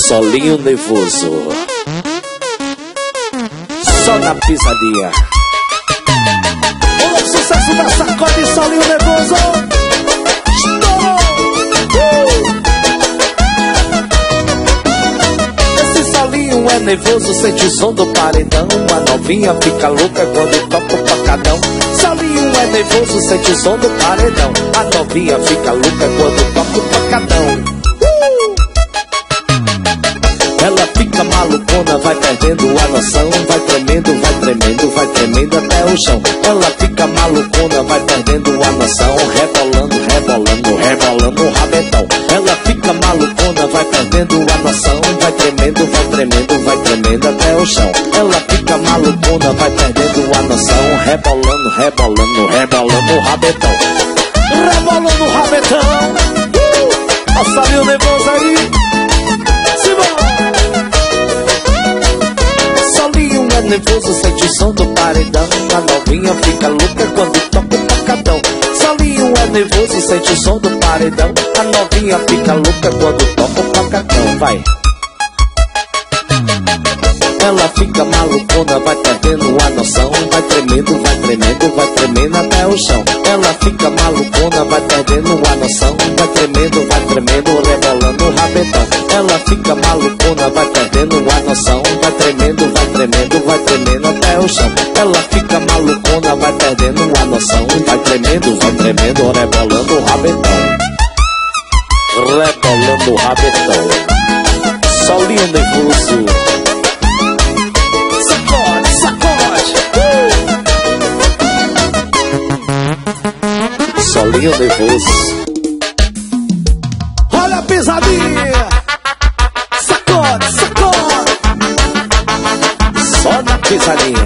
Solinho nervoso, só na pisadinha. O sucesso da Sacode, Solinho nervoso. Esse Solinho é nervoso, sente o som do paredão. A novinha fica louca quando toca o pacadão. Solinho é nervoso, sente o som do paredão. A novinha fica louca quando toca o pacadão. Ela fica malucona, vai perdendo a noção. Vai tremendo, vai tremendo, vai tremendo até o chão. Ela fica malucona, vai perdendo a noção. Rebolando, rebolando, rebolando o rabetão. Ela fica malucona, vai perdendo a noção. Vai tremendo, vai tremendo, vai tremendo até o chão. Ela fica malucona, vai perdendo a noção. Rebolando, rebolando, rebolando o rabetão. Rebolando o rabetão. Solinho nervoso aí. Solinho é nervoso, sente o som do paredão. A novinha fica louca quando toca o pacadão. Solinho é nervoso, sente o som do paredão. A novinha fica louca quando toca o pacadão. Vai. Ela fica malucona, vai perdendo a noção. Vai tremendo, vai tremendo, vai tremendo até o chão. Ela fica malucona, vai perdendo a noção. Vai tremendo, rebolando o rabetão. Ela fica malucona, vai perdendo a noção. Vai tremendo, vai tremendo até o chão. Ela fica malucona, vai perdendo a noção. Vai tremendo, rebolando o rabetão. Rebolando o rabetão. Solinho nervoso. Sacode, sacode. Solinho nervoso. Olha a pisadinha. Sacode, sacode. Só na pisadinha.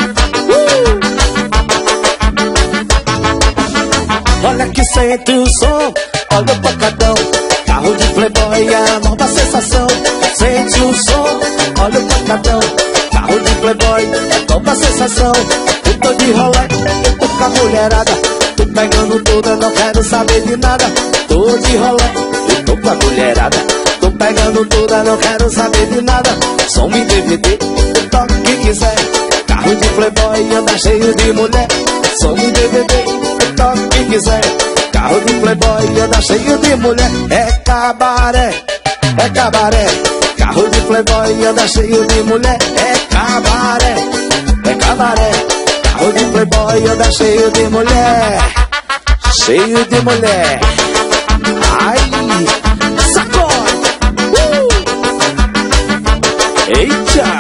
Olha que sente o som. Olha o pacadão. Carro de playboy, a nova sensação. Sente o som. Olha o pacadão. Carro de playboy, é nova sensação. Eu tô de rolê, eu tô com a mulherada. Tô pegando toda, não quero saber de nada. Tô de rolê, eu tô com a mulherada. Tô pegando toda, não quero saber de nada. Som e DVD, eu toco o que quiser. Carro de playboy, anda cheio de mulher. Som e DVD, eu toco o que quiser. Carro de playboy, anda cheio de mulher. É cabaré, é cabaré. Carro de playboy, anda cheio de mulher. É cabaré, é cabaré. Carro de playboy, anda cheio de mulher. Cheio de mulher. Ai, sacode. Eita.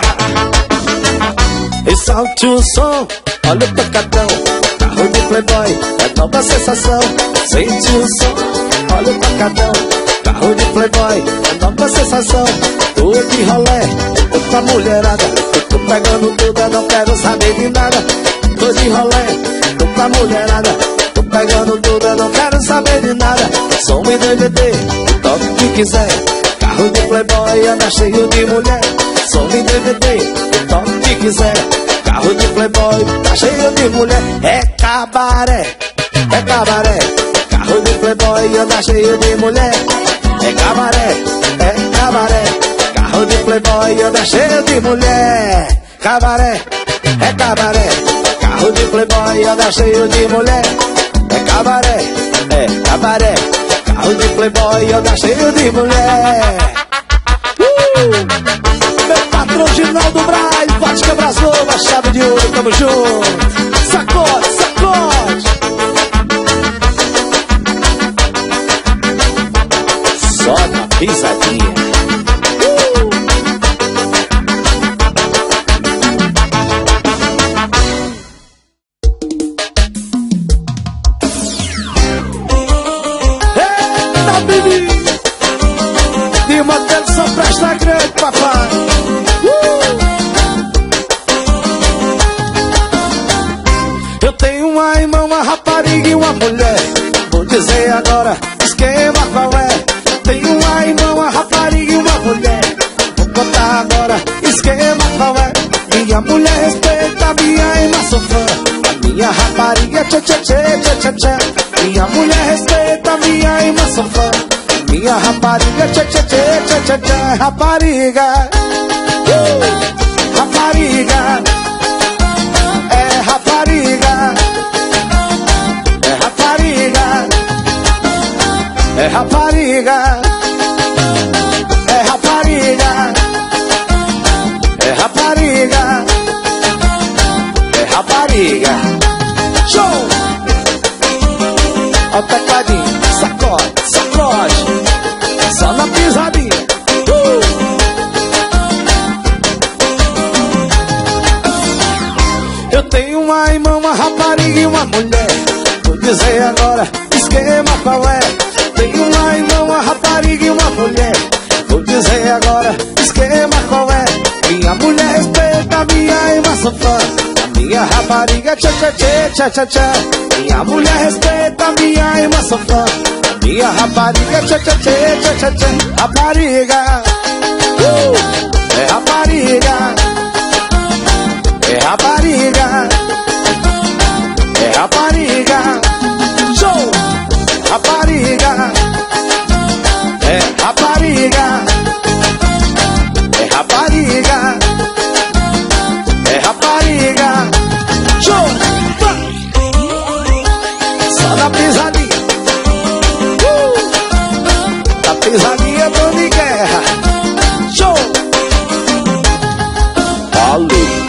Exalte o som, olha o pacadão. Carro de playboy, é nova sensação. Sente o som, olha o pacadão. Carro de playboy, é nova sensação. Tô de rolé, tô com a mulherada. Tô pegando tudo, não quero saber de nada. Tô de rolé, tô com a mulherada. Tô pegando tudo, não quero saber de nada. Som e DVD, toque o que quiser. Carro de playboy, anda cheio de mulher. Som e DVD, toque o que quiser. Carro de playboy, tá cheio de mulher. É cabaré, é cabaré. Carro de playboy, anda cheio de mulher. É cabaré, é cabaré. Carro de playboy, anda cheio de mulher. Cabaré, é cabaré. Carro de playboy, anda cheio de mulher. É cabaré, é cabaré. Carro de playboy, anda cheio de mulher. Meu patrão Ginaldo Braz, Vodka Brasova, chave de ouro, tamo junto. Sacode, sacode. Só na pisadinha. Eita, baby! Tem uma atenção pra estar grande, papai. Eu tenho uma irmã, uma rapariga e uma mulher. Vou dizer agora, esquema qual é. Tenho uma irmã, uma rapariga e uma mulher. Vou contar agora, esquema qual é. Minha mulher respeita a minha irmã, sou fã. A minha rapariga, tchê tchê tchê tchê tchê tchê. Minha mulher respeita a minha irmã, sou fã. minha rapariga, tchê, tchê, tchê, tchê, tchê, tchê, rapariga. Rapariga. É rapariga. É rapariga. É rapariga. É rapariga. É rapariga. É rapariga. Show! Ó o tecladinho, sacode, sacode. Só na pisadinha. Eu tenho uma irmã, uma rapariga e uma mulher. Vou dizer agora, esquema qual é. Tenho uma irmã, uma rapariga e uma mulher. Vou dizer agora, esquema qual é. Minha mulher respeita, minha irmã sou fã. A minha rapariga, tchê, tchê, tchê, tchê, tchê, tchê. Minha mulher respeita, minha irmã sou fã. A minha rapariga, tchê, tchê, tchê, tchê, tchê, tchê. Rapariga. É rapariga. É rapariga. É rapariga. Show. Rapariga. É rapariga. É rapariga. É rapariga. Show. Só na pisadinha. Na pisadinha tô de guerra. Show. Alô.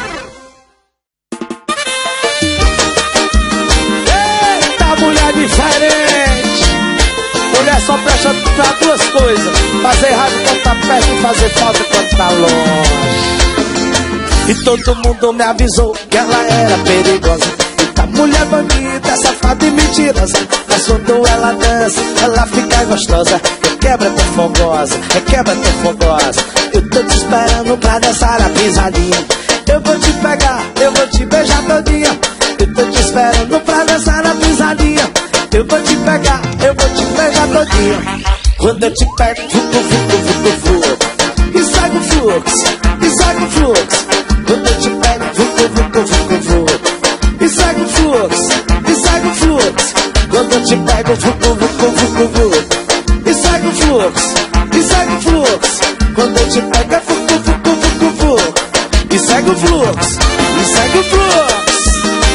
Eita, mulher diferente. Mulher só presta pra duas coisas: fazer rádio quando tá perto e fazer falta quando tá longe. E todo mundo me avisou que ela era perigosa. Eita, mulher bandida, safada e mentirosa. Mas quando ela dança, ela fica gostosa. Requebra tão fogosa, requebra tão fogosa. Eu tô te esperando pra dançar a pisadinha. Eu vou te pegar, eu vou te beijar todinha. Eu tô te esperando pra dançar a pisadinha. Eu vou te pegar, eu vou te beijar todinha. Quando eu te pego, vucu, vucu, vucu, vucu. E segue o fluxo, e segue o fluxo. Quando eu te pego, vucu, vucu, vucu, vucu. E segue o fluxo, e segue o fluxo. Quando eu te pego, vucu, vucu, vucu, vucu. E segue o fluxo, e segue o fluxo. Quando eu te pego, vucu, vucu, vucu, vucu. E segue o fluxo, e segue o fluxo.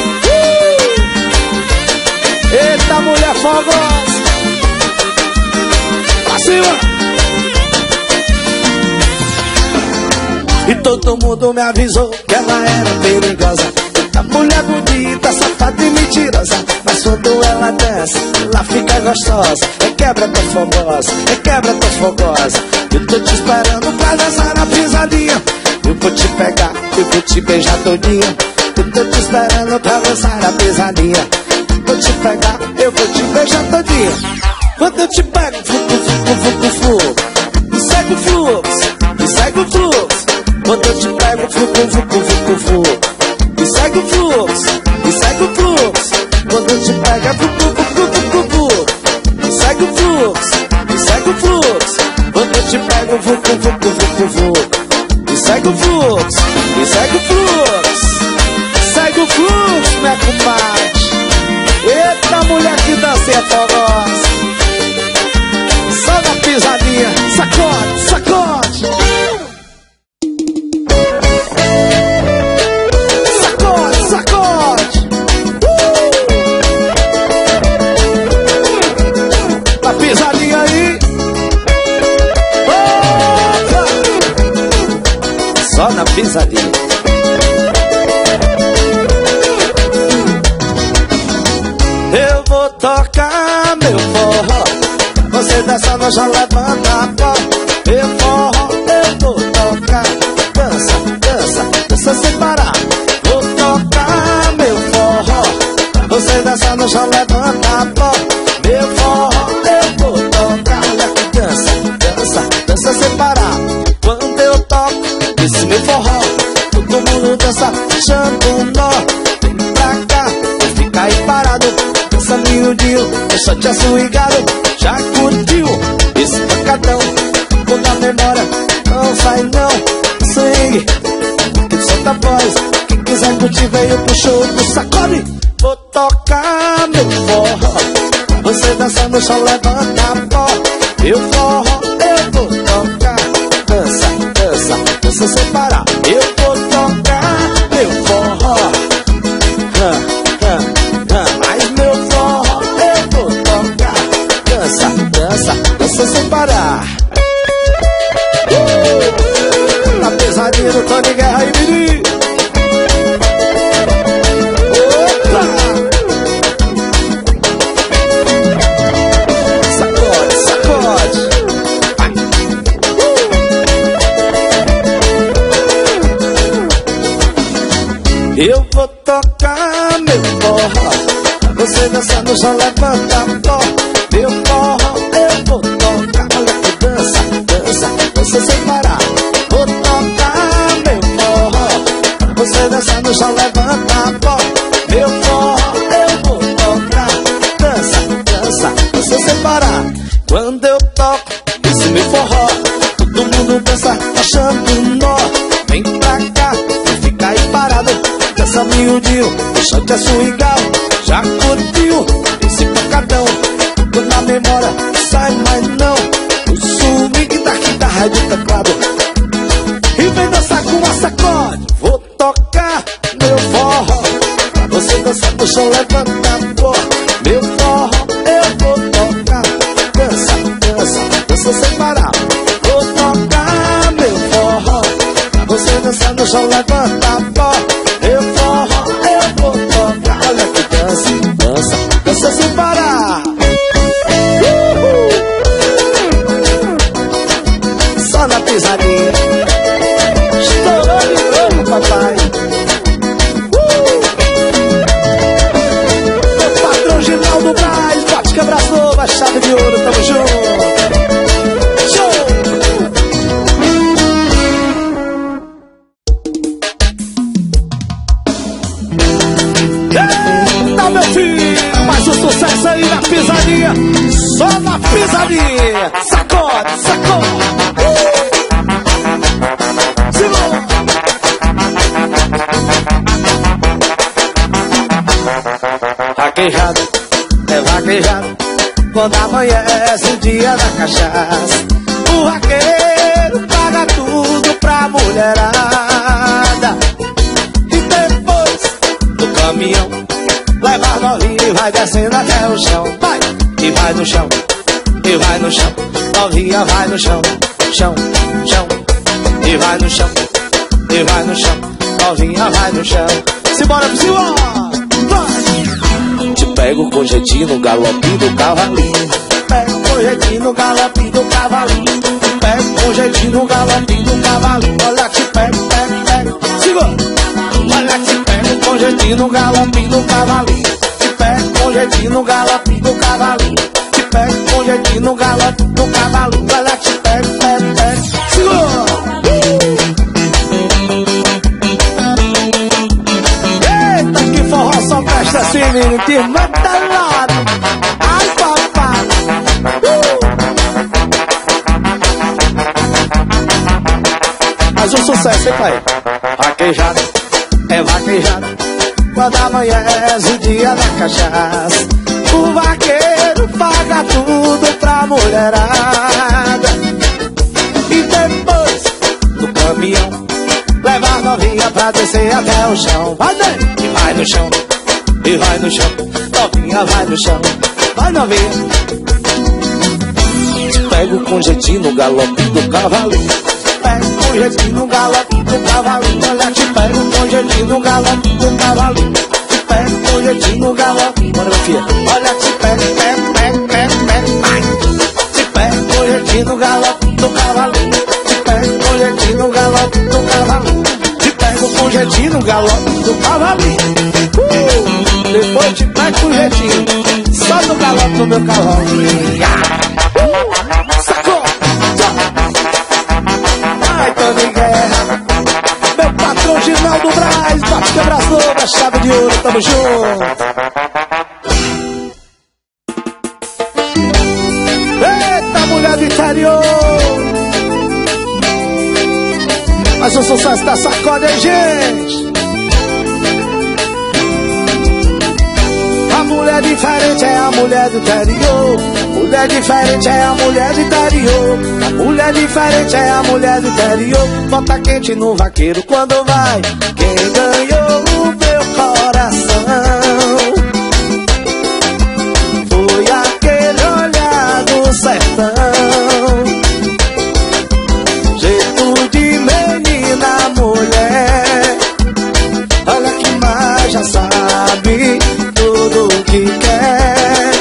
Eita, mulher fogosa. Pra cima. E todo mundo me avisou que ela era perigosa. Eita, mulher bonita, safada e mentirosa. Mas quando ela dança, ela fica gostosa. Requebra tão fogosa, requebra tão fogosa. Eu tô te esperando pra dançar a pisadinha. Eu vou te pegar, eu vou te beijar todinha. Eu tô te esperando pra dançar a pisadinha. Vou te pegar, eu vou te beijar todinha. Quando eu te pego, vucu, vucu, vucu, vucu. E segue o fluxo, e segue o fluxo. Quando eu te pego, vucu, vucu, vucu, vucu. E segue o fluxo, e segue o fluxo. Quando eu te pego, é vucu, vucu, vucu, vucu. E segue o fluxo, e segue o fluxo. Quando eu te pego, vucu, vucu, vucu, vucu. E segue o fluxo, e segue o fluxo. Segue o fluxo, minha comadre. Eita, mulher que dança é fogosa. Só na pisadinha. Sacode, sacode. Sacode, sacode. Na pisadinha aí. Opa! Só na pisadinha. Eu vou tocar meu forró. Você dançando já levanta a pó. Meu forró, eu vou tocar. Dança, dança, dança sem parar. Vou tocar meu forró. Você dançando já levanta a pó. Meu forró, eu vou tocar. Olha que dança, dança, dança sem parar. Quando eu toco esse meu forró, todo mundo dança, deixando um nó. Vem pra cá, vou ficar aí parado. Dança miudinho, deixa te assuigado. Já curtiu esse pancadão? Quando a memória não sai não. Swing, que solta a voz. Quem quiser curtir veio pro show do Sacode. Vou tocar meu forró. Você dançando só levanta a pó. meu forró eu vou tocar. Dança, dança, dança sem parar. Eu vou tocar meu forró. Mas meu forró eu vou tocar. Dança, dança, dança sem parar. Na pesadinha do Tony Guerra e Miri. Opa! Sacode, sacode. Eu vou tocar meu forró. Você dança no chão, levanta a pó. Meu forró eu vou tocar. Olha que dança, dança, dança sem parar. Vou tocar meu forró. Você dança no chão, levanta a pó. Meu forró eu vou tocar. Dança, dança, dança sem parar. Quando eu toco esse meu forró, todo mundo dança achando nó. Vem pra cá, não fica aí parado. Dança miudinho, deixa de swingar. Já curtiu esse pancadão? Tô na memória, sai mais não. O swing da guitarra e do teclado. E vem dançar com a sacode. Vou tocar meu forró. Pra você dançar no chão, levanta a pó. Meu forró eu vou tocar. Dança, dança, dança sem parar. Vou tocar meu forró. Pra você dançar no chão, levanta a pó. Meu forró eu vou tocar. Olha que dança, dança, dança sem parar. Só na pisadinha. Estourou de novo, papai. Meu patrão Ginaldo Braz, bote quebra-flor, a chave de ouro, tamo junto. Show! Eita, meu filho, mais um sucesso aí na pisadinha. Só na pisadinha. Sacode, sacode. Vaquejada, é vaquejada. Quando amanhece o dia da cachaça, o vaqueiro paga tudo pra mulherada. E depois do caminhão leva a novinha e vai descendo até o chão. Vai, e vai no chão, e vai no chão. Novinha vai no chão, chão, chão. E vai no chão, e vai no chão. Novinha vai no chão. Simbora, simbora. Te pego com jeitinho no galopinho do cavalinho. Pego com jeitinho no galopinho do cavalinho. Pego com jeitinho no galopinho do cavalinho. Olha que pego, pego, pego. Segura. Olha que pego com jeitinho no galopinho do cavalinho. Te pego com jeitinho no galopinho do cavalinho. Te pego com jeitinho no galopinho do cavalinho. Olha que pego, pego, pego. Segura. Só presta assim, menino, que manda lado. Ai, papai. Mais um sucesso, hein, pai? Vaquejada, é vaquejada. Quando amanhece o dia da cachaça, o vaqueiro paga tudo pra mulherada. E depois do caminhão leva a novinha pra descer até o chão. Vai dentro, e vai no chão, e vai no chão. Novinha vai no chão, vai novinha. Te pego com jeitinho no galope do cavalinho. Pego com jeitinho no galope do cavalinho. Olha, te pego com jeitinho no galope do cavalinho. Te pego com jeitinho no galope. Bora, minha filha. Olha, te pego, pego, pego, pego, pego. Ai. Te pego com jeitinho no galope do cavalinho. Te pego com jeitinho no galope do cavalinho. Te pego com jeitinho no galope do cavalinho. Depois te pego com jeitinho só no galope do meu cavalinho. Sacou? Ai, Tony Guerra. Meu patrão Ginaldo Braz, bate quebra-flor, a chave de ouro, tamo junto. Eita, mulher do interior. Mais um sucesso da Sacode aí, gente. mulher diferente é a mulher do interior. Mulher diferente é a mulher do interior. A mulher diferente é a mulher do interior. Bota quente no vaqueiro quando vai. Quem ganhou o meu coração foi aquele olhar do sertão. Jeito de menina, mulher. Olha que mais já sabe tudo o que quer.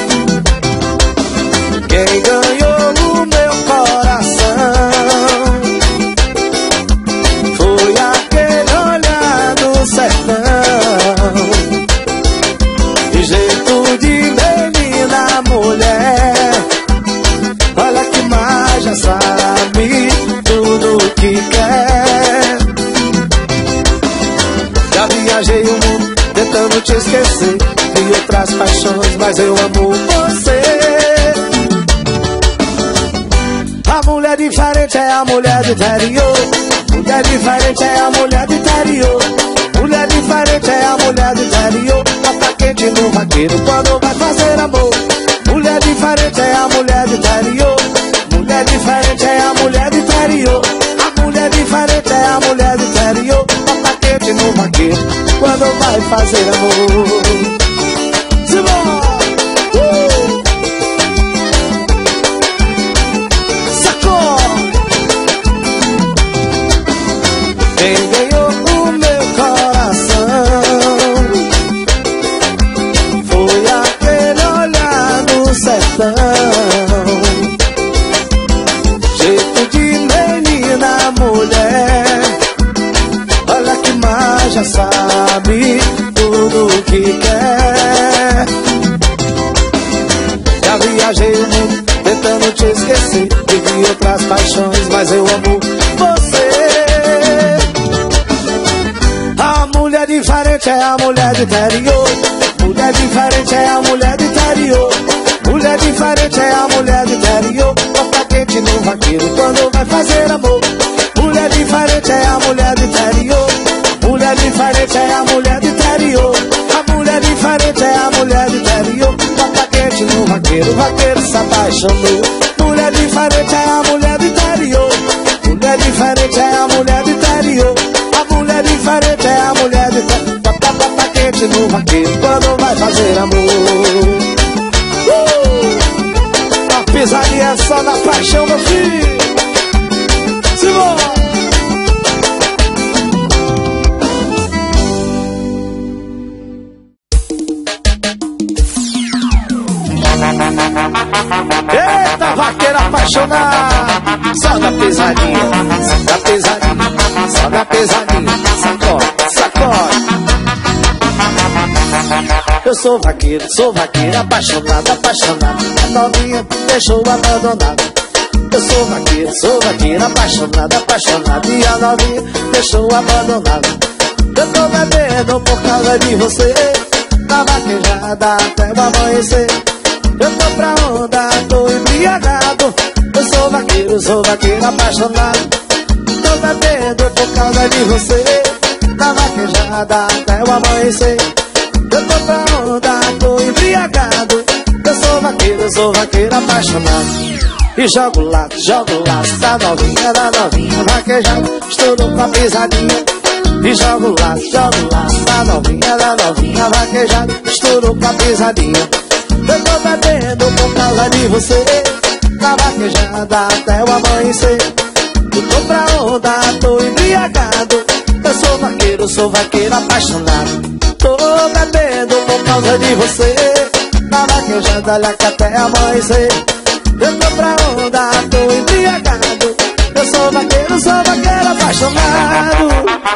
Quem ganhou o meu coração foi aquele olhar do sertão. Jeito de menina, mulher. Olha que mais já sabe tudo o que quer. Já viajei o mundo tentando te esquecer de outras paixões, mas eu amo você. A mulher diferente é a mulher do interior. Mulher diferente é a mulher do interior. Mulher diferente é a mulher do interior. Bota quente no vaqueiro quando vai fazer amor. Mulher diferente é a mulher do interior. Mulher diferente é a mulher do interior. A mulher diferente é a mulher do interior. Bota quente no vaqueiro quando vai fazer amor. Simão! Sacou! Quem ganhou o meu coração foi aquele olhar do sertão. Jeito de menina, mulher. Olha que mais já sabe tudo o que quer. Já viajei o mundo tentando te esquecer, vivi outras paixões, mas eu amo você. A mulher diferente é a mulher do interior. Mulher diferente é a mulher do interior. Mulher diferente é a mulher do interior. Bota quente no vaqueiro quando vai fazer amor. Mulher diferente é a mulher do interior. Mulher diferente é a mulher do interior. A mulher diferente é a mulher do interior. Bota quente no vaqueiro, o vaqueiro se apaixonou. Mulher diferente é a mulher do interior. Mulher diferente é a mulher do interior. A mulher diferente é a mulher do interior. Bota quente no vaqueiro quando vai fazer amor. A pisadinha é só na paixão, meu filho. Simão! Eita, vaqueiro apaixonado. Só na pesadinha, só na pesadinha, só na pesadinha. Sacode, sacode. Eu sou vaqueiro apaixonado, apaixonado. A novinha deixou abandonado. Eu sou vaqueiro apaixonado, apaixonado. E a novinha deixou abandonado. Eu tô bebendo por causa de você, na vaquejada até o amanhecer. Eu tô pra onda, tô embriagado. Eu sou vaqueiro apaixonado. Tô bebendo por causa de você, na vaquejada até o amanhecer. Eu tô pra onda, tô embriagado. Eu sou vaqueiro apaixonado. E jogo lá, da novinha vaquejada. Estourou com a pisadinha. E jogo lá, da novinha vaquejada. Estourou com a pisadinha. Eu tô bebendo por causa de você, na vaquejada até o amanhecer. Eu tô pra onda, tô embriagado. Eu sou vaqueiro apaixonado. Tô bebendo por causa de você, na vaquejada até amanhecer. Eu tô pra onda, tô embriagado. Eu sou vaqueiro apaixonado.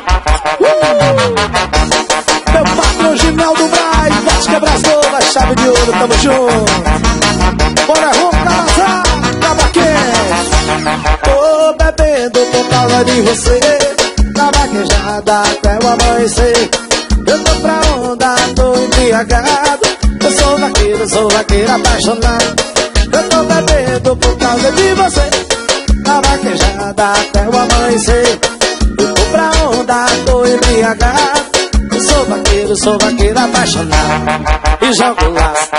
Meu patrão Ginaldo Braz, Vodka Brasnova, chave de ouro, tamo junto. Bora, Ronca, Tabaquês. Tô bebendo por causa de você, na vaquejada até o amanhecer. Eu tô pra onda, tô embriagado. Eu sou vaqueiro apaixonado. Eu tô bebendo por causa de você, na vaquejada até o amanhecer. Eu tô pra onda, tô embriagado. Eu sou vaqueiro apaixonado e jogo o laço.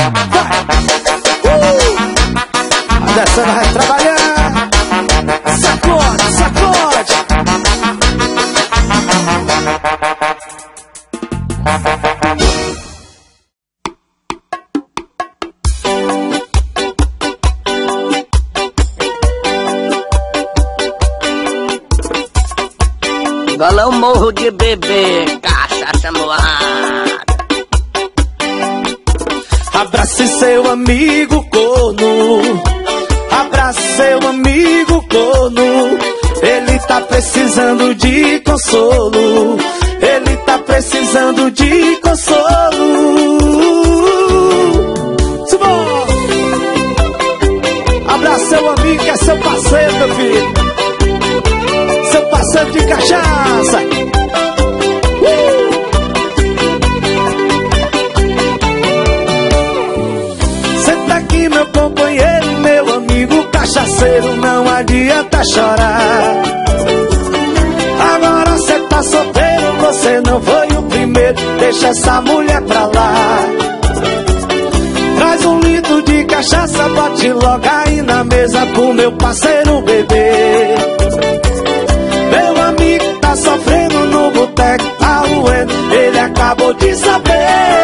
A dessa vai trabalhar. Sacode, sacode. Galão morro de bebê, cachaça moada. Abrace seu amigo corno, abrace seu amigo corno. Ele tá precisando de consolo, ele tá precisando de consolo. Simão! Abrace seu amigo que é seu parceiro, meu filho. Seu parceiro de cachaça. Senta aqui, meu companheiro, meu amigo cachaceiro, não adianta chorar. Agora cê tá solteiro, você não foi o primeiro, deixa essa mulher pra lá. Traz um litro de cachaça, bote logo aí na mesa pro meu parceiro beber. Meu amigo tá sofrendo no boteco, tá doendo, ele acabou de saber.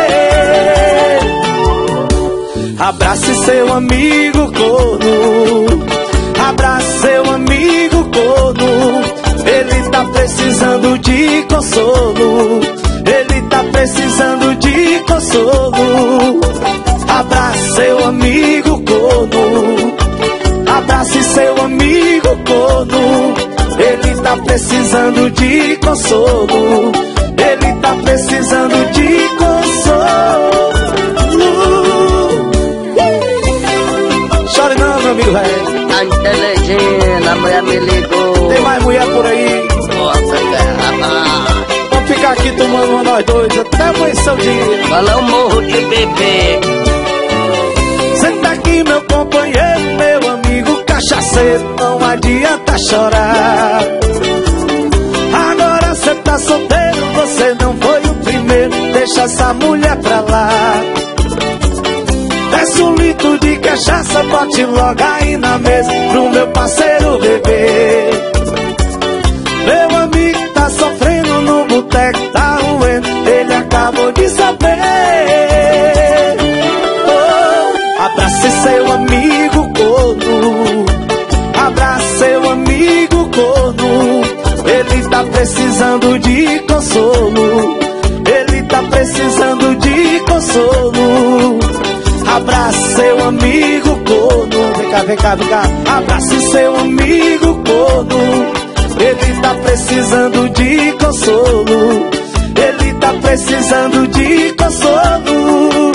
Abrace seu amigo corno, abrace seu amigo corno. Ele tá precisando de consolo, ele tá precisando de consolo. Abrace seu amigo corno, abrace seu amigo corno. Ele tá precisando de consolo, ele tá precisando de consolo. Chore não, meu amigo velho. Tá inteligente, a mulher me ligou. Tem mais mulher por aí. Nossa, rapaz. Vamos ficar aqui tomando uma nós dois até amanhecer o dia. Galão morro de bebê. Senta aqui, meu companheiro, meu amigo cachaceiro, não adianta chorar. Agora cê tá solteiro, você não foi o primeiro, deixa essa mulher pra lá. Desce um litro de cachaça, bote logo aí na mesa pro meu parceiro beber. Meu amigo tá sofrendo no boteco, tá doendo, ele acabou de saber. Abrace seu amigo corno, abrace seu amigo corno. Ele tá precisando de consolo, ele tá precisando de consolo. Abrace seu amigo corno, vem cá, vem cá, vem cá. Abrace seu amigo corno, ele tá precisando de consolo, ele tá precisando de consolo.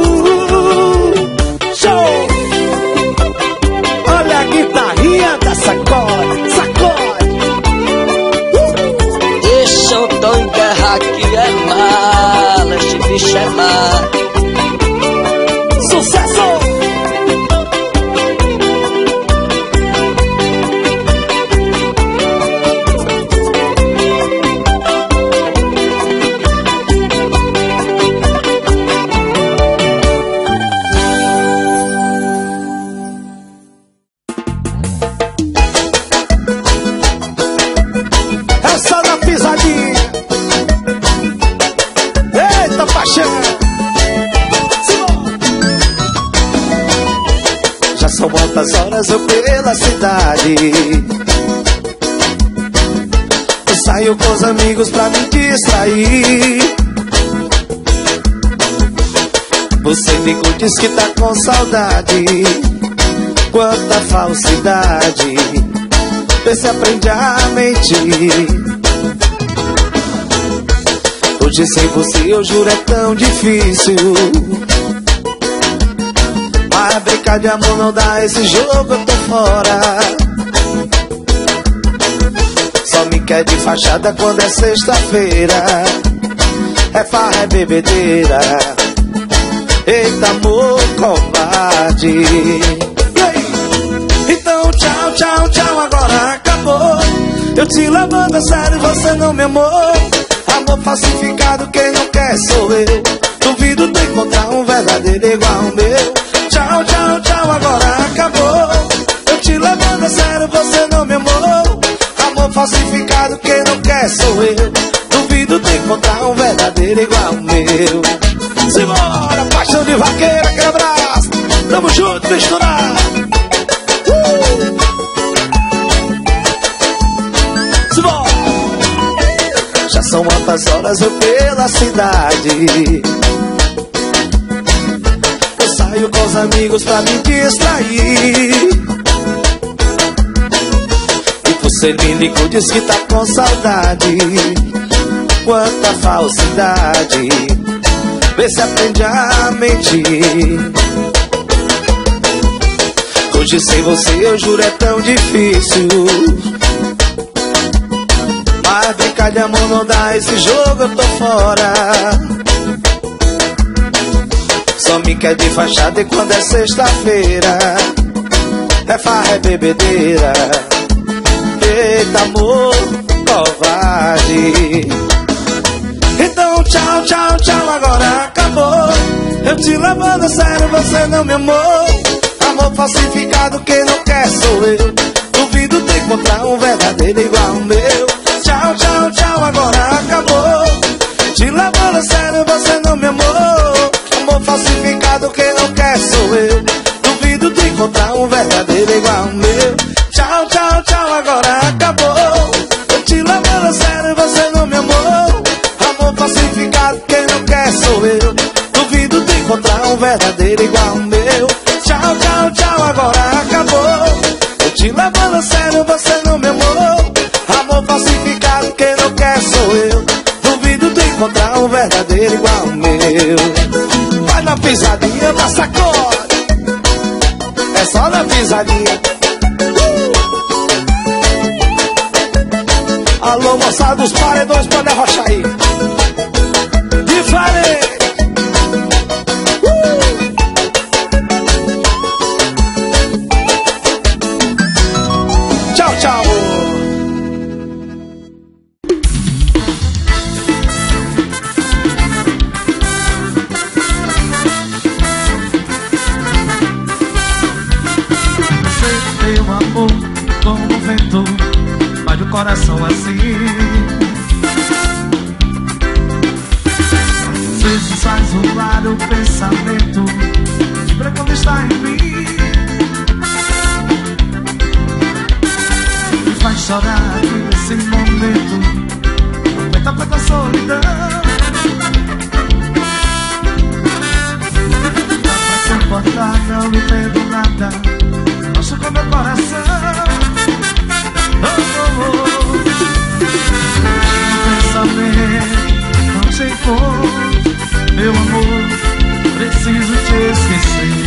Show! Olha a guitarrinha da sacode, sacode. Esse eu tô em guerra aqui é mala, esse bicho é mala. Sucesso! É só na pisadinha. Eita, paixão! Já são muitas horas eu pela cidade. Eu saio com os amigos pra me distrair. Você me diz que tá com saudade. Quanta falsidade. Vê se aprende a mentir. Hoje sem você eu juro é tão difícil. Mas brincar de amor não dá, esse jogo eu tô fora. Só me quer de fachada quando é sexta-feira. É farra, é bebedeira. Eita amor covarde. E aí? Então tchau, tchau, tchau, agora acabou. Eu te levando a sério, você não me amou. Amor Amor falsificado, quem não quer sou eu. Duvido de encontrar um verdadeiro igual ao meu. Tchau, tchau, tchau, agora acabou. Eu te levando a sério, você não me amou. Amor falsificado, quem não quer sou eu. Duvido de encontrar um verdadeiro igual ao meu. Simbora, paixão de vaqueira, aquele abraço. Tamo junto, misturado. Simbora. Já são altas horas eu pela cidade. Eu saio com os amigos pra me distrair. E você me ligou, diz que tá com saudade. Quanta falsidade. Vê se aprende a mentir. Hoje sem você eu juro é tão difícil. Mas brincar de amor não dá, esse jogo eu tô fora. Só me quer de fachada e quando é sexta-feira é farra, é bebedeira. Eita amor, covarde. Então tchau, tchau, tchau, agora acabou. Eu te levando a sério, você não me amou. Amor falsificado, quem não quer sou eu. Duvido de encontrar um verdadeiro igual ao meu. Tchau, tchau, tchau, agora acabou. Te levando a sério, você não me amou. Amor falsificado, quem não quer sou eu. Duvido de encontrar um verdadeiro igual ao meu. Tchau, tchau, tchau, agora acabou. Eu te levando a sério, você não me amou. Amor falsificado, quem não quer sou eu. Duvido de encontrar um verdadeiro igual ao meu. Tchau, tchau, tchau, agora acabou. Eu te levando a sério, você não me amou. Amor falsificado, quem não quer sou eu. Duvido de encontrar um verdadeiro igual ao meu. Vai na pisadinha da sacode. É só na pisadinha. Alô, moçada dos paredões, pode arrochar aí. Diferente. Tchau, tchau. Meu amor, como um vento, vai do coração assim. Às vezes faz rolar o pensamento pra quando está em mim. Me faz chorar nesse momento, aumenta tanta solidão. Dá pra suportar, não entendo nada. Nossa, com meu coração. Oh, oh, oh. No pensamento, não sei como. Meu amor, preciso te esquecer.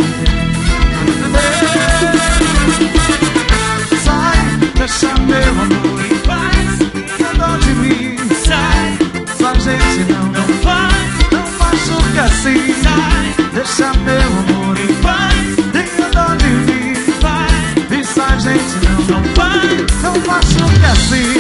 Sai, deixa meu amor em paz. Não dó de mim. Sai, só gente não machuca assim. Sai, deixa meu amor em paz. Tenha dó de mim. A gente não machuca assim.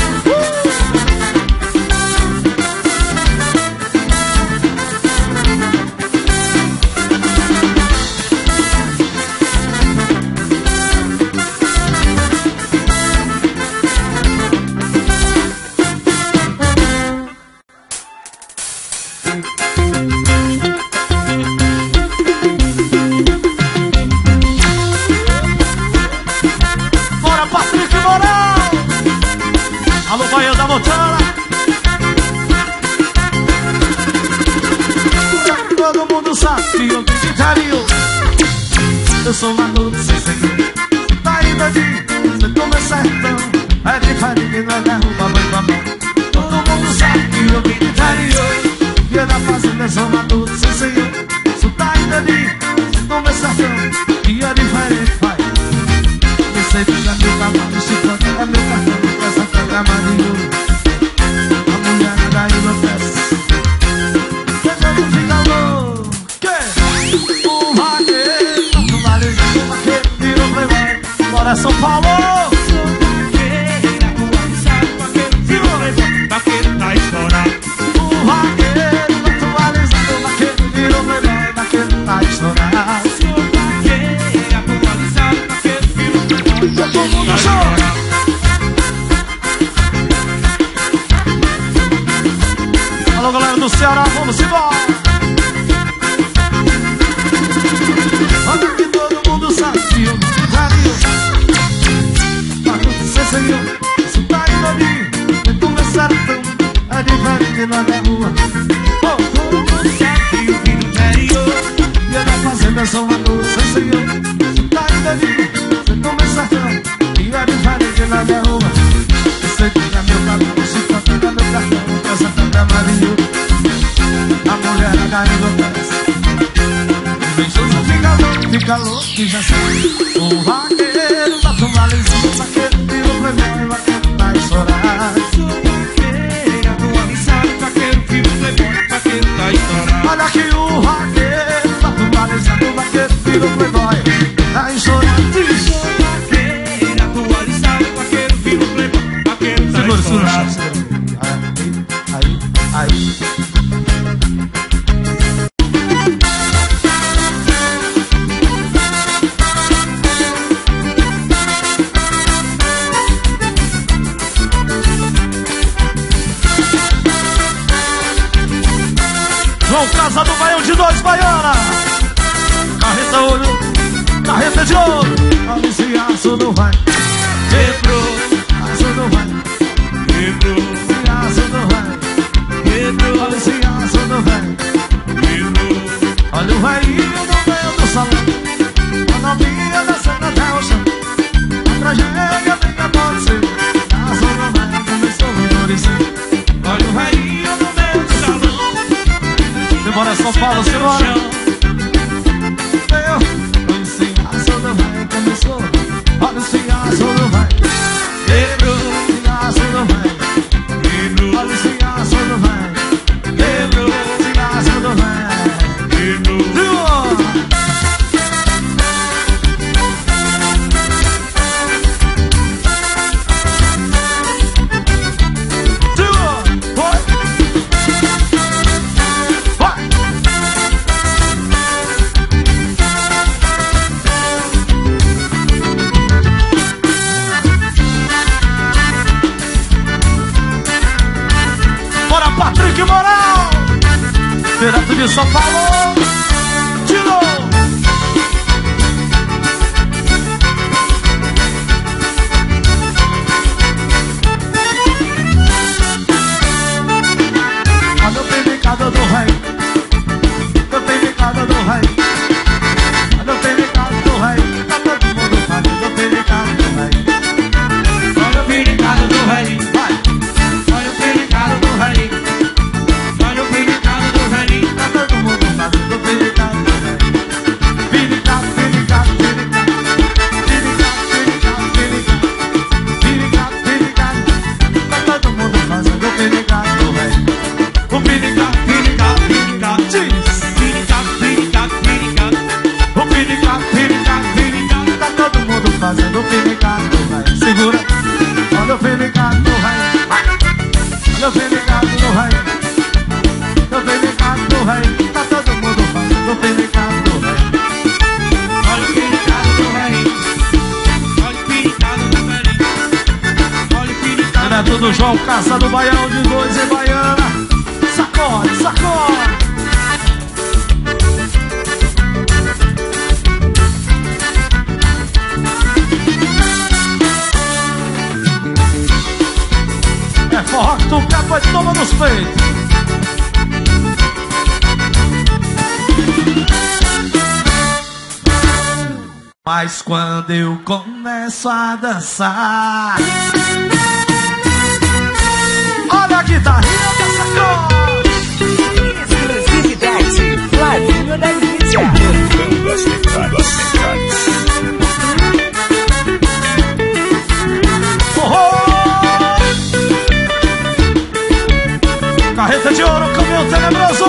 Todo mundo sabe que eu te interior. Eu sou maluco sem senhor. Tá indo de você come sertão. É diferente, não é derruba, mãe com a mão. Todo mundo sabe que eu vim de interior. E eu da fazenda sou maluco sem senhor. Sou tá indo de você come sertão. E é diferente, vai. Você fica meu cavalo, se planta é meu cartão. Essa pedra de ouro. A mulher daí não peça. São Paulo. Alô, galera do Ceará, vamos embora. Olha que todo mundo sabe que eu não ficaria. Acontecer sem eu, isso tá indo ali. Então meu sertão é diferente lá da rua. Todo mundo sabe que eu vim do interior. E eu na fazenda sou uma doce sem eu. Isso tá indo ali. Então meu sertão e é diferente lá da rua. Você tira meu cabelo, se toca meu cartão. Essa tanta maravilhosa. A mulher caindo no pé. Fica louco que já sabe. O vaqueiro da tumalezinha, vaqueiro virou playboy, vaqueiro vai chorar. Sou vaqueira do amizade, vaqueiro virou playboy, vaqueiro vai chorar. Olha aqui o vaqueiro da tumalezinha, vaqueiro virou playboy, vai chorar. Sou vaqueira do amizade, vaqueiro virou playboy, vaqueiro vai chorar. Aí. Casa do Baião de 2, Baiana. Carreta ouro, carreta de ouro. Olha se aço não vai. Quebrou, aço não vai. Quebrou, se aço não vai. Quebrou, olha se aço não vai. Quebrou. Olha o velhinho no meio do salão. A novinha descendo até o chão. A tragédia tem que acontecer. Aço não vai, começou a florescer. Olha o velhinho no meio do salão. Bora São Paulo, simbora. Olha se aço não vai, começou. Olha se aço não vai. Quebrou, se aço não vai. Quebrou, olha se aço não vai. Quebrou, se aço não vai. Quebrou. Patrick Moral, direto de São Paulo, tirou. Olha o pecado do rei, o pecado do rei. Olha o pecado do rei, tá todo mundo falando o pecado do rei. Olha o pecado do rei, vai. Olha o pecado do rei. Fazendo o pinicato, vai. Segura. Olha o pinicato do rei. Olha o pinicato do rei. O pinicato do rei. Tá todo mundo fazendo o pinicato do rei. Olha o pinicato do rei. Olha o pinicato do rei. Olha o pinicato. Direto do João Caça do Baião de 2 em Baiana. Sacode, sacode. É forró que tu quer, vai toma nos peitos. Mas quando eu começo a dançar, olha a guitarrinha que sacou. Exclusividade, Flavinho da Mídia. Tocando as metades. Carreta de ouro, caminhão tenebroso.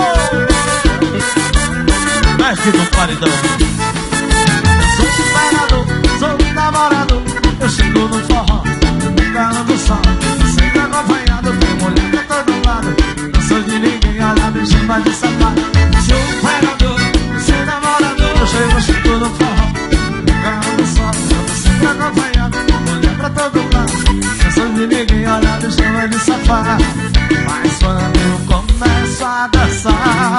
Mestre do paredão. Eu sou imperador, sou namorado. Eu chego no forró, no carro do sol. Sempre acompanhado, tem mulher pra todo lado. Não sou de ninguém, olha, me chama de sapato. Sou imperador, sou namorado. Eu chego no forró, no carro do sol. Sempre acompanhado, tem mulher pra todo lado. de ninguém olhar, me chama de safado. Mas quando eu começo a dançar,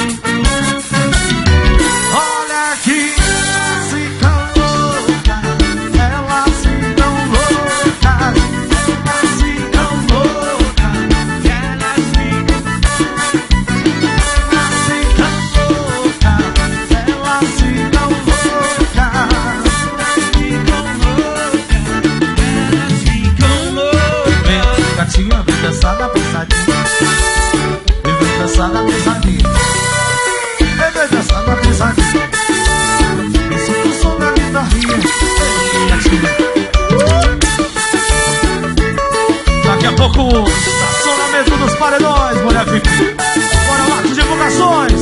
olha que ficam louca, elas ficam louca, elas ficam louca, elas ficam louca, elas ficam louca, vem gatinha, vem dançar na pisadinha, vem dançar na pisadinha, vem dançar na pisadinha. Isso que o som da guitarrinha, daqui a pouco, estacionamento dos paredões, mulher Fifi. Bora lá com divulgações.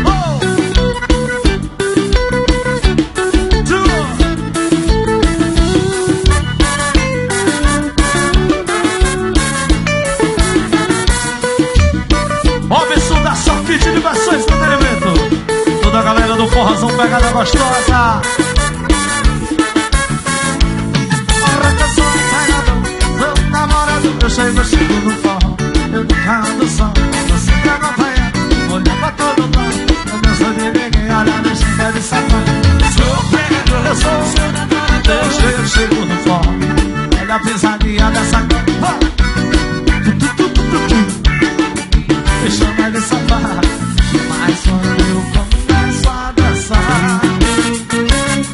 Robson da Sorte de Diversões Entretenimento. Toda a galera do forrozão pegada gostosa. Eu chego no forró, eu nunca ando só. Você me acompanha, olha pra todo lado. Eu não sou de ninguém, olha, me chama de safado. Sou pegador, eu sou eu chego no forró, olha a pisadinha dessa cama. Me chama de safado, mas quando eu começo a dançar,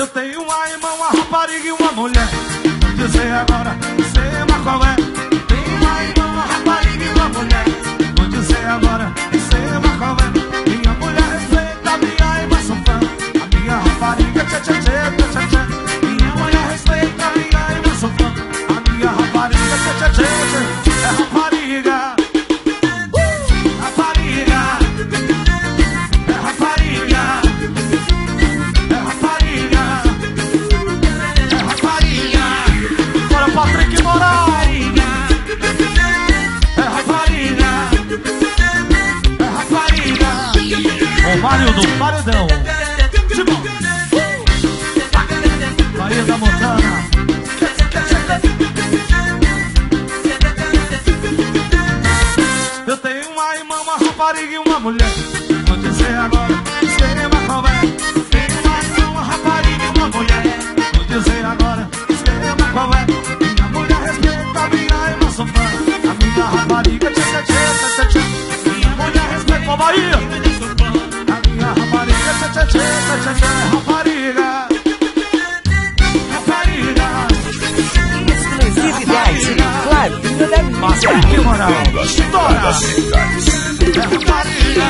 Eu tenho uma irmã, uma rapariga e uma mulher. Vou dizer agora, sei uma qual é. Tenho uma irmã, uma rapariga e uma mulher. Vou dizer agora, sei uma qual é. Minha mulher respeita, minha irmã sou fã. A minha rapariga, tchê, tchê, tchê, tchê, tchê. Minha mulher respeita, minha irmã sou fã. A minha rapariga, tchê, tchê, tchê, tchê. É rapariga. Rapariga. É rapariga. É rapariga. É rapariga. Bora, Patrick Moral. É rapariga. É rapariga. Ô, Mário do Paredão. Bahia da Montana. Eu tenho uma irmã, uma rapariga e uma mulher. Vou dizer agora, esquema qual é. Tenho uma irmã, uma rapariga e uma mulher. Vou dizer agora, esquema qual é. Minha mulher respeita, minha irmã sou fã. A minha rapariga, tchê, tchê, tchê, tchê, tchê. Minha mulher respeita, ó Bahia. A minha rapariga, tchê, tchê, tchê, tchê, tchê. Rapariga. Rapariga. Exclusividade, claro, tudo da mídia. Que moral. Estoura. Das cidades. É rapariga.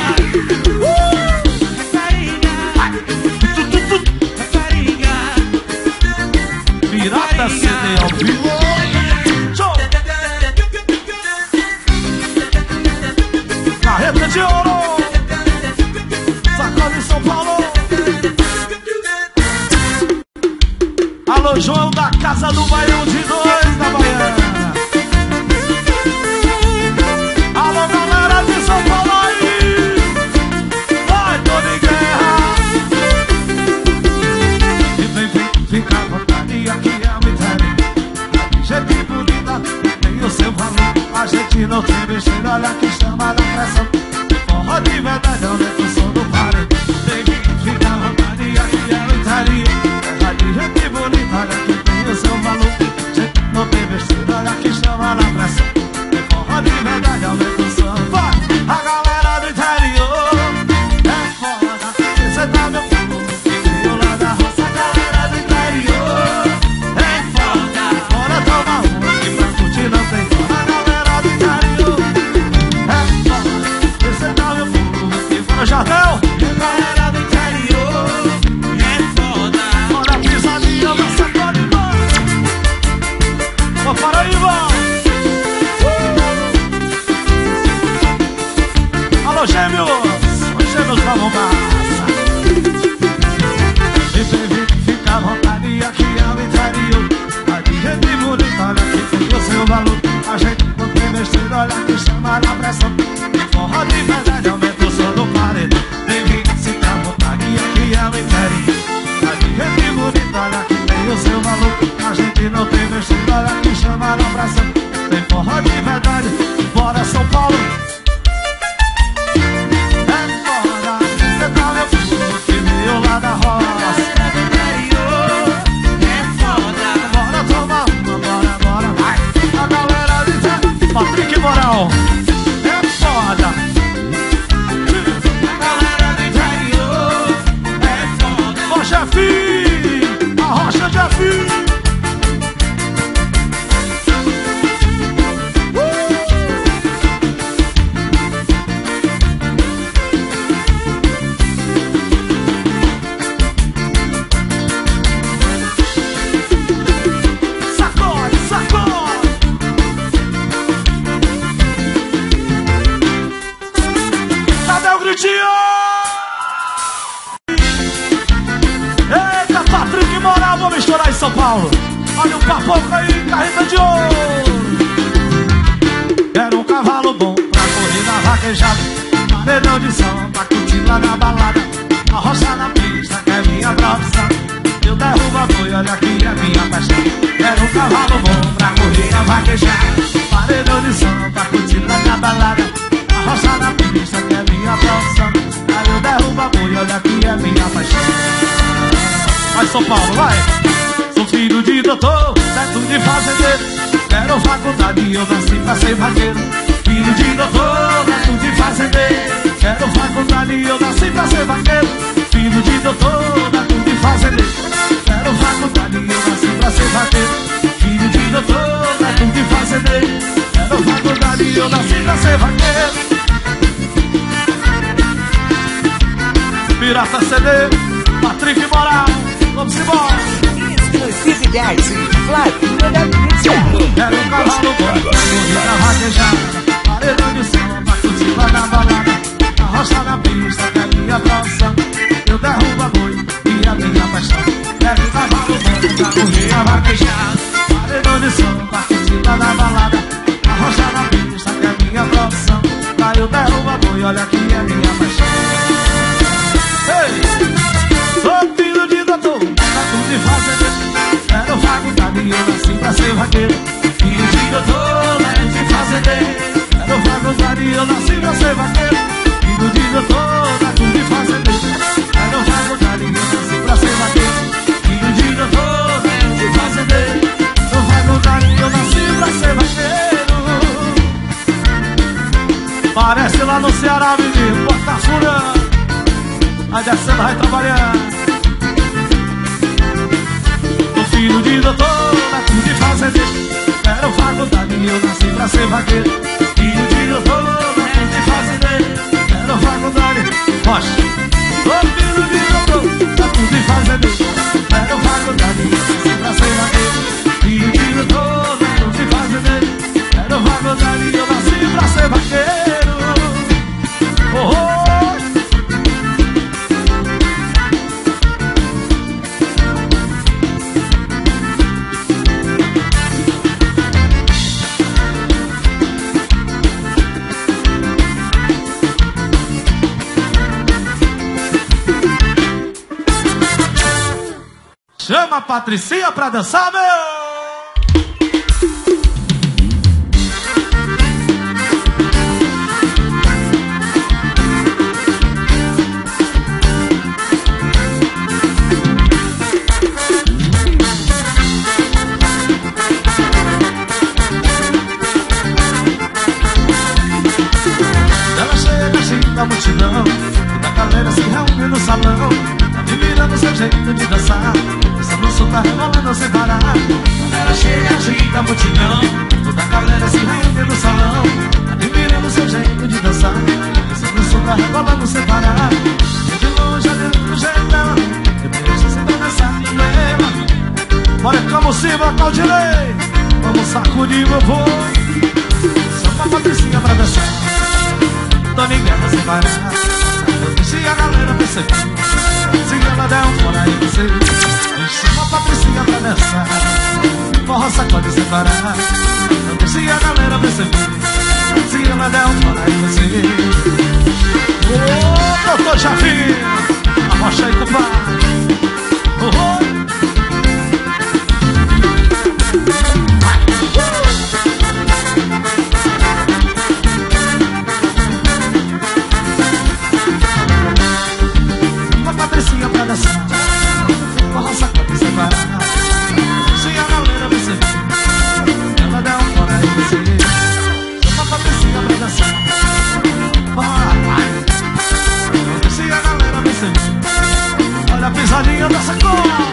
Pirata CD ao vivo. Show. Carreta de ouro. Sacode São Paulo. Alô, João da Casa do Baião de 2 da Baiana. Alô, galera de São Paulo aí. Vai, Tony Guerra. E vem, fica à vontade, aqui é o mistério. Gente bonita, tem o seu valor. A gente não tem besteira, olha que chama da pressão. Forró de verdade, aumenta o som do paredão. Fica à vontade, aqui é o mistério. Gente bonita, olha que tem o seu valor. Gente não tem besteira, olha que chama da pressão. Forró de verdade, aumenta o som. Vai, a galera do interior é foda. Você tá meu fogo, que veio lá da roça. A galera do interior é foda. Bora tomar uma, que pra curtir não tem fora. A galera do interior é foda. Você tá meu fogo, que foi no Jardel. A galera do interior é foda. Bora pisadinha, vai sacode, vai. Vou para aí, vai. Alô, gêmeos! Os gêmeos da bombaça. E baby, fica à vontade, aqui é o interior. A gente bonita, olha que tem o seu valor. A gente não tem besteira, olha que chama na pressão. Forró de verdade, aumenta o som do paredão. Baby, fica à vontade, aqui é o interior. A gente bonita, olha que tem o seu valor. A gente não tem besteira, olha que chama na pressão. Tem forró de verdade, bora São Paulo. Lá da roça, é foda. Bora tomar uma, bora, vai. A galera de Patrick Moral é foda. A galera do interior é foda. Ô, Jefinho, a rocha Jefinho. Eita, Patrick Moral, vou misturar em São Paulo. Olha o papoca aí, carreta de ouro. Quero um cavalo bom pra correr na vaquejada. Paredão de som pra curtir lá na balada. A roça na pista que é minha profissão. Eu derrubo a boi, olha aqui é minha paixão. Quero um cavalo bom pra correr na vaquejada. Paredão de som pra curtir lá na balada. A roça na pista que é minha profissão. Aí eu derrubo a boi, olha aqui é minha paixão. Vai, São Paulo, vai! Sou filho de doutor, neto de fazendeiro. Quero faculdade, eu nasci pra ser vaqueiro. Filho de doutor, neto de fazendeiro. Quero faculdade, eu nasci pra ser vaqueiro. Filho de doutor, neto de fazendeiro. vamos embora. Exclusividade, Flávio da Pizza. Quero um cavalo bom, corrida vaquejada, paredão de samba, curtida na balada, arrocha na pista, que é minha profissão. Eu derrubo a boi e a minha paixão. Quero um cavalo bom, pra corrida vaquejada, paredão de samba, curtida na balada, arrocha na pista, que é minha profissão. Daí eu derrubo a boi, olha que é minha paixão. Ei! Sou filho de doutor, tá tudo de fazendeiro. Quero faculdade e eu nasci pra ser vaqueiro. Filho de doutor, né, de fazendeiro. Quero faculdade e eu nasci pra ser vaqueiro. Filho de doutor, tá tudo de fazendeiro. Quero faculdade e eu nasci pra ser vaqueiro. Filho de doutor, né, de fazendeiro. Quero faculdade e eu nasci pra ser vaqueiro. Parece lá no Ceará, menino, Porta Furando. Aí descendo, vai trabalhando. Filho de doutor, neto de fazendeiro. Quero faculdade e eu nasci pra ser vaqueiro. Filho de doutor, neto de fazendeiro. Quero faculdade, rocha. Sou filho de doutor, neto de fazendeiro. Quero faculdade e eu nasci pra ser vaqueiro. Filho de doutor, neto de fazendeiro. Quero faculdade e eu nasci pra ser vaqueiro. Oh, oh. Chama a Patricinha pra dançar, meu! Ela chega assim da multidão, toda a galera se reúne no salão, admirando seu jeito de dançar. Essa dança tá rebolando sem parar. Ela chega, agita a multidão, toda a galera se reúne no salão, admirando seu jeito de dançar. Essa dança tá rebolando sem parar. De longe, olhando pro jeitão, depois você vai dançar com ela. Bora como cima, Claudinei, vamos sacudir meu voo. Só uma Patricinha pra dançar, Tony Guerra sem parar. Eu deixei a galera perceber. Se ela der um fora aí você chama a Patricinha pra dançar. Forró sacode sem parar. Não deixe a galera perceber. Se ela der um fora aí você. Ô, doutor Chavinho, arrocha aí, compadre. Oh, Patricinha pra dançar, forró sacode sem parar. Se a galera perceber, ela der um fora aí você. Chama a Patricinha pra dançar, vai. Se a galera perceber, olha a pisadinha da sacola.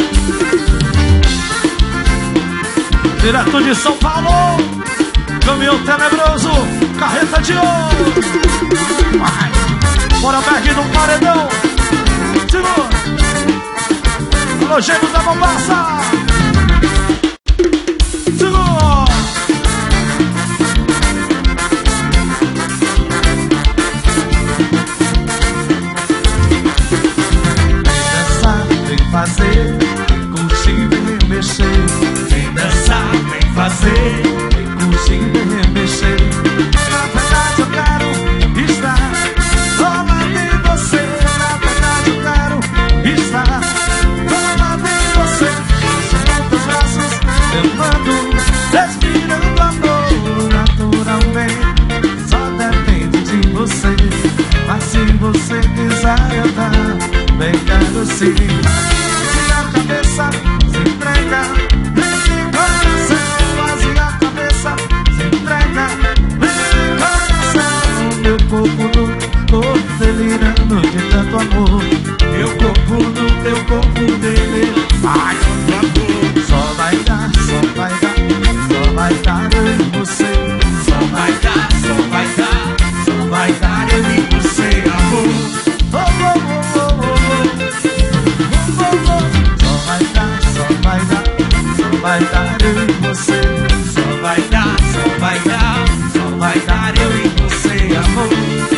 Direto de São Paulo, caminhão tenebroso, carreta de ouro. Vai. Bora Berg no paredão. Segura! Alô, Gêmeo da Mombasa! Segura! Dançar, vem fazer, vem curtir, vem mexer. Vem dançar, vem fazer, vem curtir, vem mexer. Na verdade eu quero estar falando em você. Na verdade eu quero estar falando em você. Soltando teus braços, levando, respirando amor naturalmente. Só depende de você. Mas se você quiser eu também quero sim. Se a cabeça se entrega, vem de coração. Mas se a cabeça vai dar eu e você. Só vai dar, só vai dar, só vai dar eu e você, amor.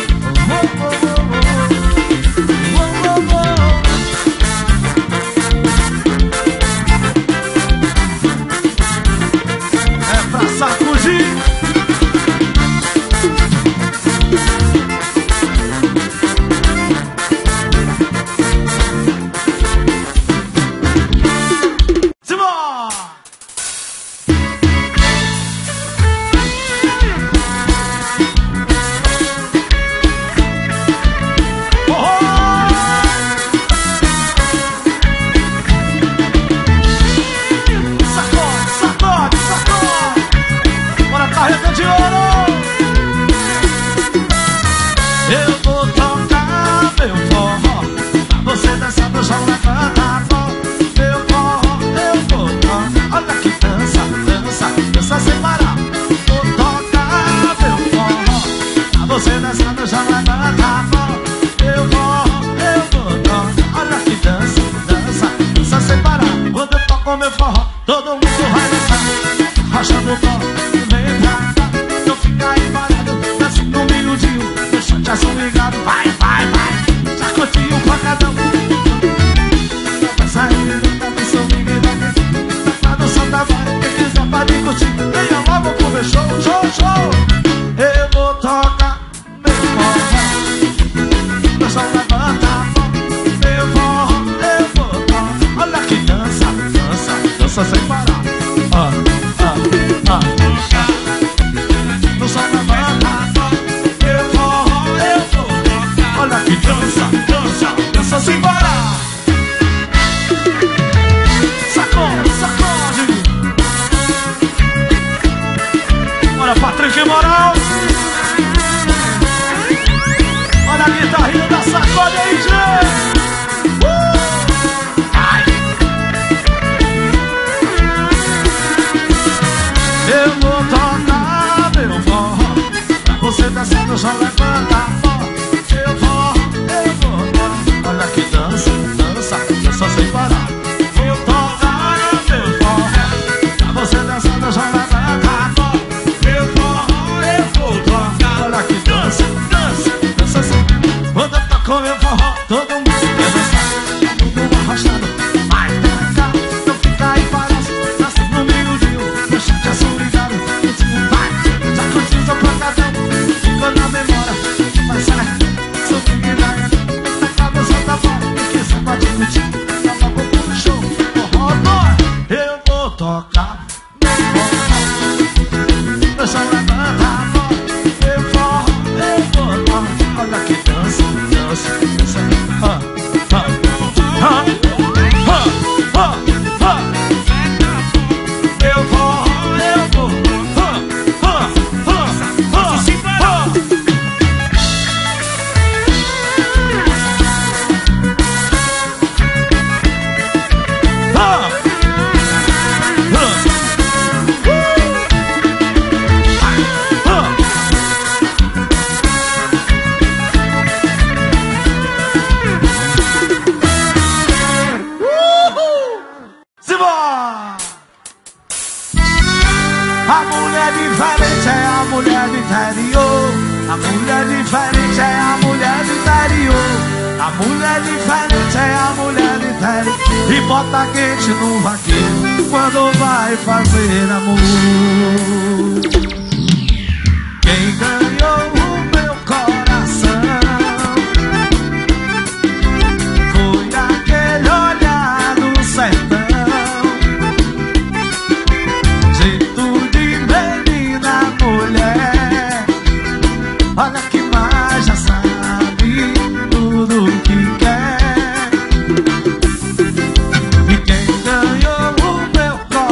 É pra sacudir.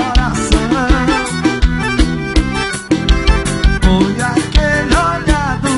Foi aquele olhar do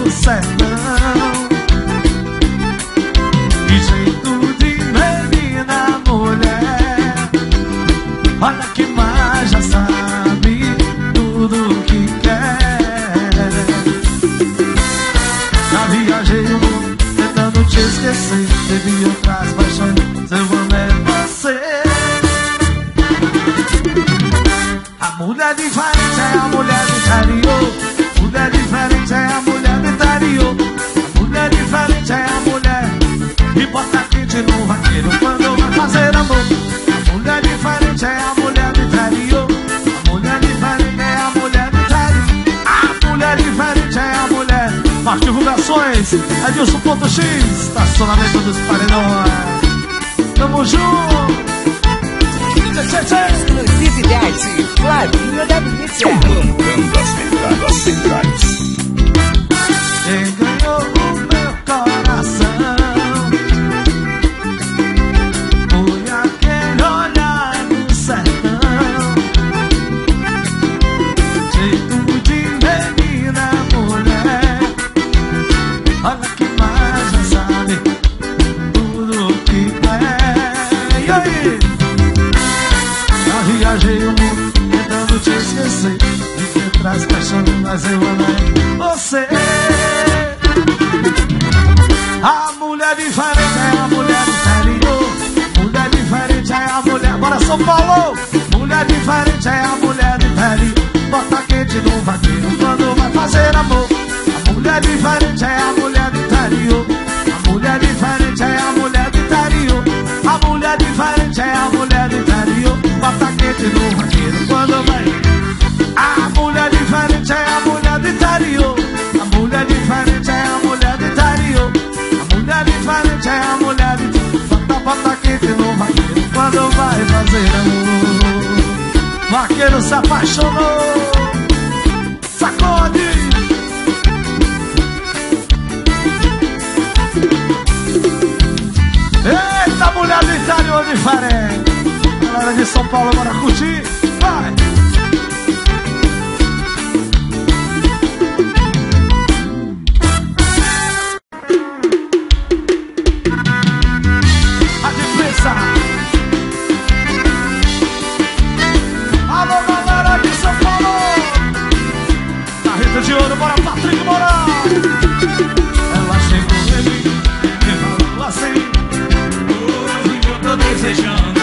mulher diferente é a mulher do interior. Mulher diferente é a mulher do interior. A mulher diferente é a mulher que bota quente no vaqueiro quando vai fazer amor. A mulher diferente é a mulher do interior. A mulher diferente é a mulher do interior. A mulher diferente é a mulher. Mais divulgações, Edilson.x, estacionamento dos paredões. Tamo junto. Exclusividade, Flavinho da Mídia. Comandando as entradas centrais. Quem ganhou o meu coração foi aquele olhar do sertão, jeito de menina, mulher. Olha que mais já sabe tudo o que é. E aí? Viajei o mundo tentando te esquecer, e te traz paixão, mas eu amei você. A mulher diferente é a mulher do interior. Mulher diferente é a mulher. Bora São Paulo! Mulher diferente é a mulher do interior. Bota quente no vaqueiro quando vai fazer amor. A mulher diferente é a mulher do interior. A mulher diferente é a mulher do interior. A mulher diferente é a mulher do interior. Bota quente no vaqueiro quando vai. A mulher diferente é a mulher do interior. A mulher diferente é a mulher do interior. A mulher diferente é a mulher do interior. Bota quente no vaqueiro quando vai fazer amor. Vaqueiro se apaixonou. Sacode. Eita, mulher do interior diferente. Galera de São Paulo, bora curtir. Vai! A diferença. Alô, galera de São Paulo. Carreta de ouro, bora Patrick Moral. Ela chegou em mim e falou assim: hoje eu tô desejando.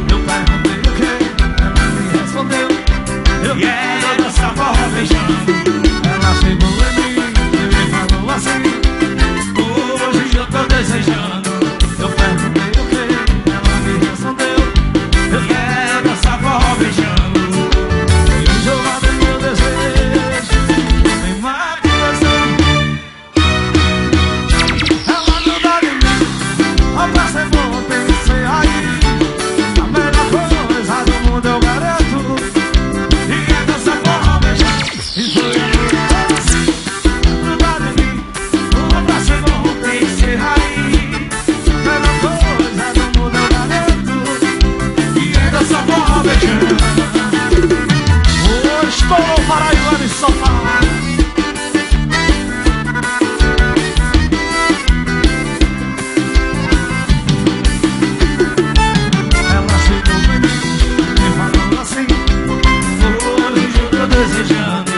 Eu quero dançar forró beijando. Ela chegou em mim e me falou assim: hoje eu tô desejando. Eu perguntei o que, ela me respondeu: eu quero dançar forró beijando. E hoje eu abro meu desejo, tem mais que você. Ela gruda em mim, a praça é bom, tem que ser aí. A melhor coisa do mundo eu garanto. E foi assim, grudado em mim. O abraço é bom, tem que ser raiz. Melhor coisa do mundo eu garanto. E ainda só forró beijando. Hoje estourou o Paraíba em São Paulo. Ela chegou em mim e falou assim: hoje eu tô desejando.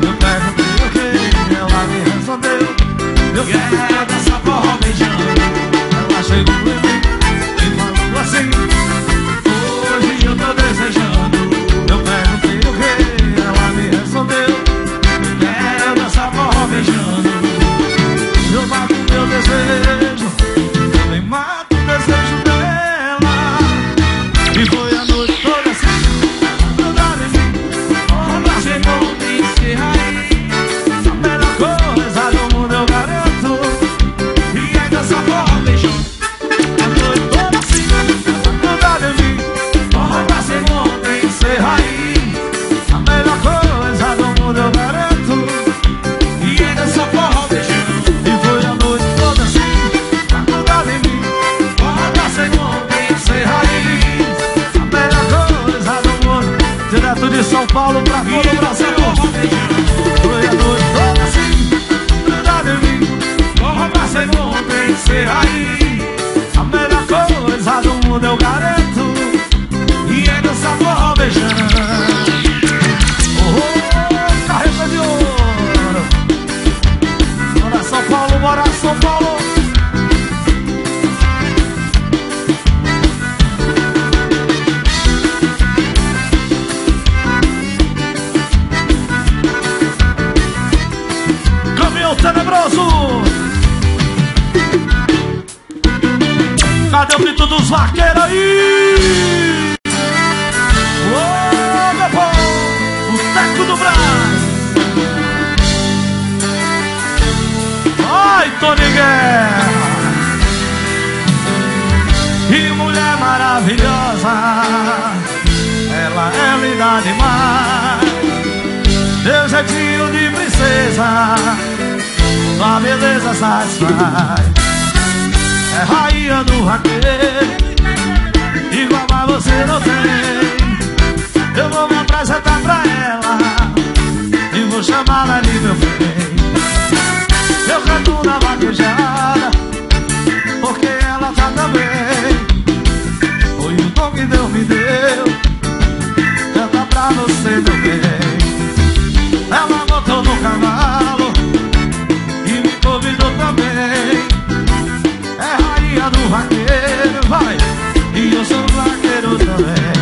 Eu quero dançar forró beijando. Ela chegou em mim e falou assim: hoje eu tô desejando. Eu perguntei o que, ela me respondeu: eu quero dançar forró beijando. Eu mato meu desejo, eu também mato o desejo dela. E foi a noite toda assim, grudada em mim. O abraço é bom, tem que ser raiz. A melhor coisa do mundo eu garanto. E ainda só forró beijando. A noite toda assim, grudada em mim. O abraço é bom, tem que ser raiz. A melhor coisa do mundo eu garanto. E ainda só forró beijando. E foi a noite toda assim, grudada em mim. O abraço é bom, tem que ser raiz. A melhor coisa do mundo. Direto de São Paulo pra todo o Brasil. Foi a noite toda assim, grudado em mim. O abraço é bom, tem que ser aí. A melhor coisa do mundo eu garanto. E ainda só forró beijando. Oh, carreta de ouro. Bora São Paulo, bora São Paulo. Cadê o grito dos vaqueiros aí? Ô, meu povo, o Teco do Brás. Ai, Tony Guerra. Que mulher maravilhosa, ela é linda demais. Teu jeitinho de princesa, sua beleza satisfaz. É rainha do vaqueiro, igual a você não tem. Eu vou me apresentar pra ela e vou chamá-la de meu bem. Eu canto na vaquejada porque ela tá também. Foi o dom que Deus me deu, canta pra você, meu bem. Ela botou no cavalo e me convidou também. É rainha do vaqueiro, vai, e eu sou vaqueiro também.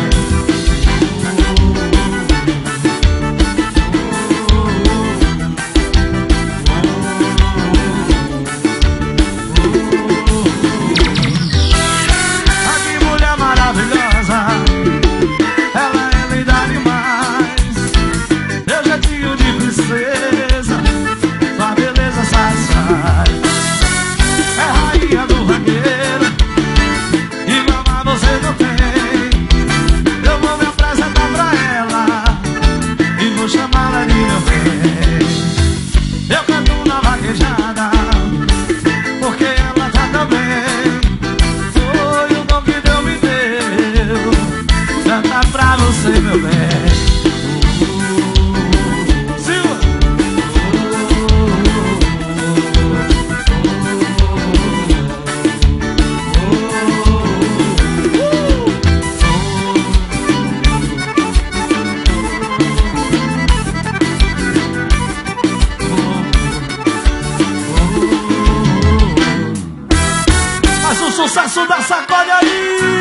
Sucesso da Sacode aí!